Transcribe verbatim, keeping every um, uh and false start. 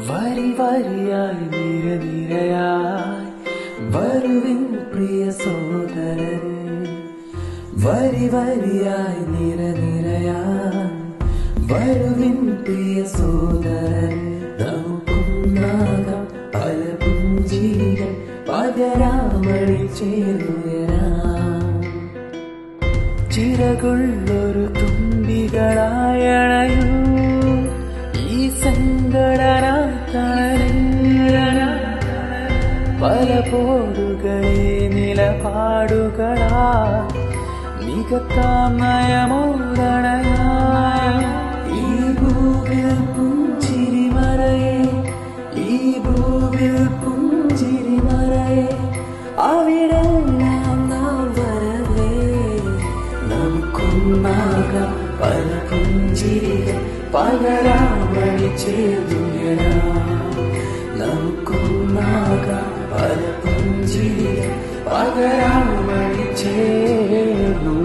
വരി വരിയായി നിര നിരയായി വരുവിൻ പ്രിയ സോദരരെ, വരി വരിയായി നിര നിരയായി വരുവിൻ പ്രിയ സോദരരെ. നമുക്കുണ്ടാകാം പല പുഞ്ചിരികൾ പകരാമണി ചേർന്നുയരാം. ചിറകുള്ളൊരു തുമ്പികളായണയൂ ഈ സങ്കടനാത്തണ പല പോടുകളെ നിലപാടുകളാ നികത്താം നയമോദണയായ ഈ ഭൂവിൽ പുഞ്ചിരി മറയെ, ഈ ഭൂവിൽ പുഞ്ചിരി മറയെ അവിടെല്ലാം നാം വരവേ. നമുക്കുണ്ടാകാം പല പുഞ്ചിരികൾ പകരാമണി ചേർന്നുയരാം. നമുക്കുണ്ടാകാം പല പുഞ്ചിരികൾ പകരാമണി ചേർന്നു